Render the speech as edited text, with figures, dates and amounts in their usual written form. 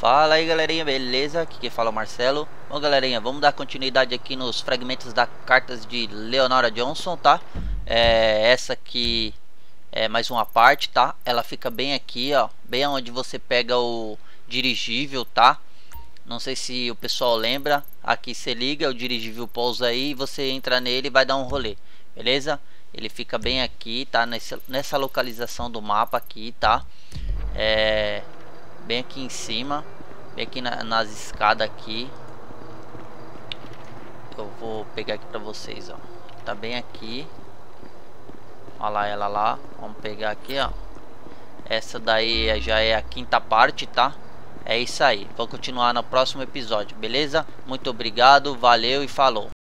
Fala aí galerinha, beleza? Aqui quem fala é o Marcelo. Bom galerinha, vamos dar continuidade aqui nos fragmentos da cartas de Leonora Johnson, tá? Essa aqui é mais uma parte, tá? Ela fica bem aqui, ó, bem onde você pega o dirigível, tá? Não sei se o pessoal lembra. Aqui você liga, o dirigível pousa aí e você entra nele e vai dar um rolê, beleza? Ele fica bem aqui, tá? Nessa localização do mapa aqui, tá? Bem aqui em cima, bem aqui nas escadas aqui. Eu vou pegar aqui pra vocês, ó. Tá bem aqui. Olha lá ela lá. Vamos pegar aqui, ó. Essa daí já é a quinta parte, tá? É isso aí. Vou continuar no próximo episódio, beleza? Muito obrigado, valeu e falou.